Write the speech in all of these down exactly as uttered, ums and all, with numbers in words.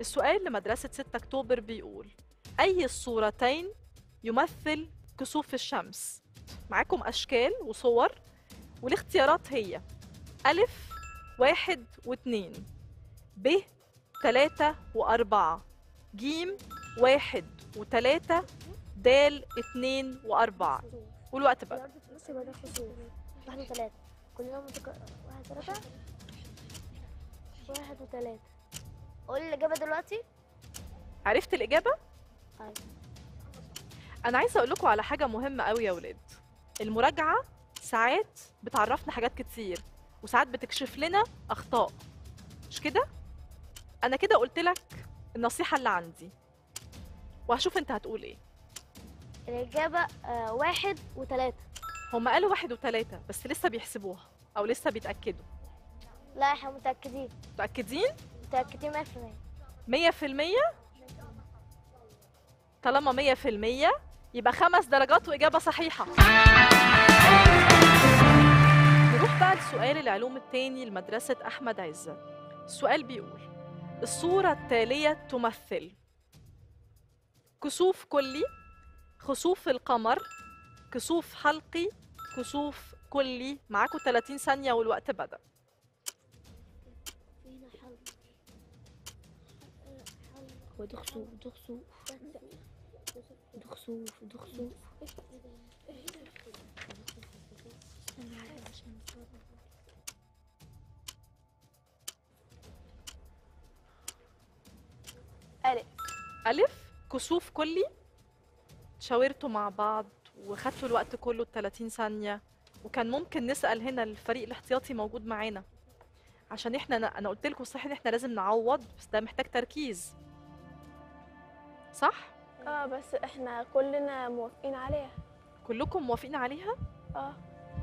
السؤال لمدرسة ستة أكتوبر بيقول: أي الصورتين يمثل كسوف الشمس؟ معاكم أشكال وصور، والاختيارات هي ألف واحد واتنين، ب تلاتة وأربعة، جيم واحد وتلاتة، دال اتنين وأربعة. والوقت بقى. بص يبقى ده خصوص واحد وتلاتة، كلنا متك... واحد وتلاتة واحد وتلاتة. قول الإجابة دلوقتي. عرفت الإجابة؟ أيوة. أنا عايزة أقول لكم على حاجة مهمة قوي يا ولاد. المراجعة ساعات بتعرفنا حاجات كتير، وساعات بتكشف لنا أخطاء، مش كده؟ أنا كده قلت لك النصيحة اللي عندي، وهشوف أنت هتقول إيه. الإجابة آه واحد وتلاتة. هم قالوا واحد وتلاتة بس لسه بيحسبوها أو لسه بيتأكدوا. لا احنا متأكدين متأكدين؟ متأكدين مية في المية. مية في المية؟ طالما مية في المية يبقى خمس درجات وإجابة صحيحة. نروح بقى لسؤال العلوم التاني لمدرسة أحمد عزت. السؤال بيقول: الصورة التالية تمثل كسوف كلي، خسوف القمر، كسوف حلقي، كسوف كلي. معاكم تلاتين ثانية والوقت بدأ. فينا حل وده خسوف وده خسوف وده خسوف وده خسوف. ألف. ألف كسوف كلي. شاورتوا مع بعض وخدتوا الوقت كله التلاتين ثانية، وكان ممكن نسأل هنا الفريق الاحتياطي موجود معانا، عشان احنا انا قلت لكم صحيح ان احنا لازم نعوض، بس ده محتاج تركيز. صح؟ اه بس احنا كلنا موافقين عليها. كلكم موافقين عليها؟ اه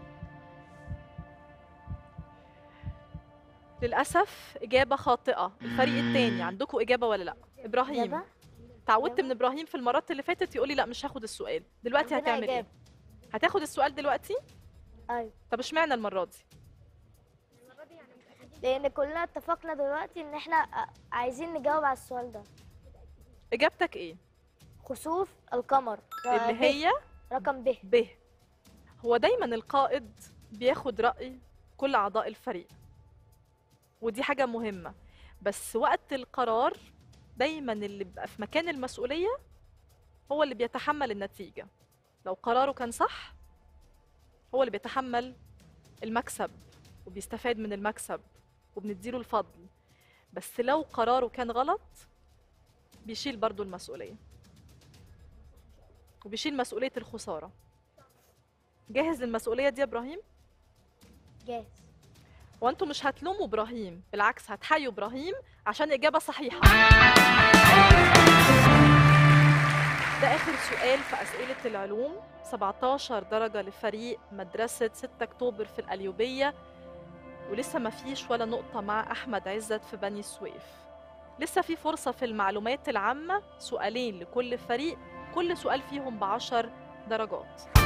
للأسف إجابة خاطئة. الفريق التاني عندكم إجابة ولا لأ؟ إبراهيم. إجابة؟ تعودت إجابة؟ من إبراهيم في المرات اللي فاتت يقولي لأ مش هاخد السؤال. دلوقتي عندنا هتعمل إيه؟ إجابة. هتاخد السؤال دلوقتي؟ أيوة. طب اشمعنى المرة دي؟ لأن كلنا اتفقنا دلوقتي إن احنا آه، عايزين نجاوب على السؤال ده. إجابتك إيه؟ خسوف القمر. آه، اللي ب. هي رقم ب. ب. هو دايما القائد بياخد رأي كل أعضاء الفريق، ودي حاجة مهمة، بس وقت القرار دايما اللي بيبقى في مكان المسؤولية هو اللي بيتحمل النتيجة. لو قراره كان صح هو اللي بيتحمل المكسب وبيستفاد من المكسب وبنديله الفضل، بس لو قراره كان غلط بيشيل برضو المسؤولية وبيشيل مسؤولية الخسارة. جاهز للمسؤولية دي يا إبراهيم؟ جاهز. وانتوا مش هتلوموا إبراهيم، بالعكس هتحيوا إبراهيم عشان إجابة صحيحة. ده آخر سؤال في أسئلة العلوم. سبعتاشر درجة لفريق مدرسة ستة أكتوبر في القليوبية، ولسه ما فيش ولا نقطة مع أحمد عزت في بني سويف. لسه في فرصة في المعلومات العامة، سؤالين لكل فريق، كل سؤال فيهم بعشر درجات.